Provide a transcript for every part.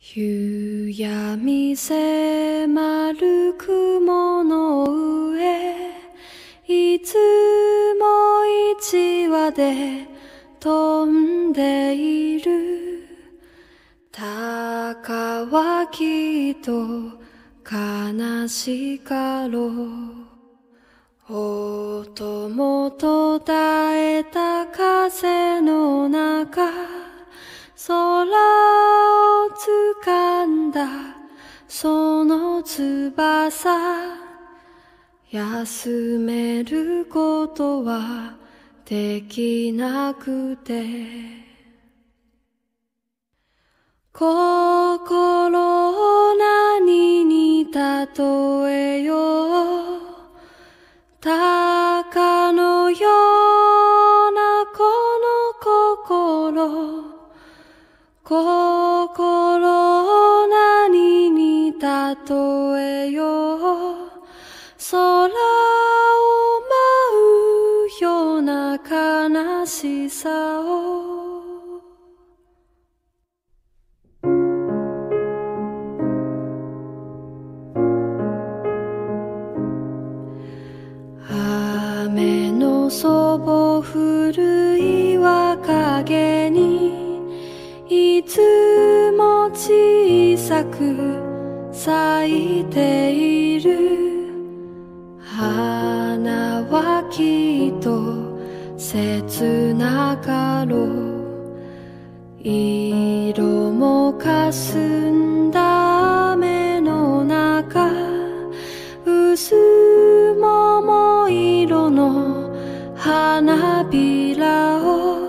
夕闇迫る雲の上、いつも一羽で飛んでいる。鷹はきっと悲しかろう。音も途絶えた風の中、空を掴んだその翼、休めることはできなくて、心を何に例えよう。鷹のようなこの心を何に例えよう。空を舞うような悲しさを。雨のそぼ降る岩陰にいつも小さく咲いている。花はきっと切なかろう。色も霞んだ雨の中、薄桃色の花びらを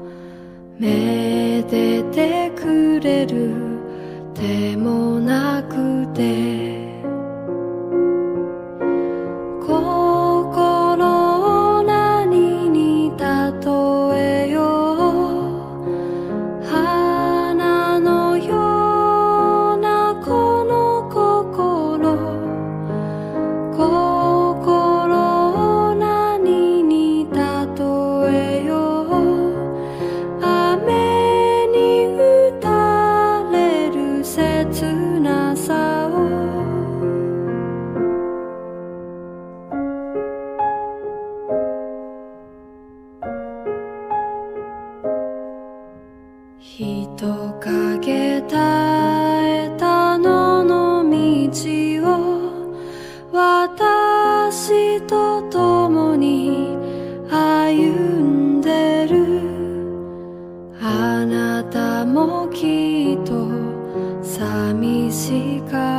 めでてくれる手もなくて、心を何に例えよう。花のようなこの心を何に例えよう。雨に打たれる切なさを。人影絶えた野の道を私と共に歩んでる。あなたもきっと寂しか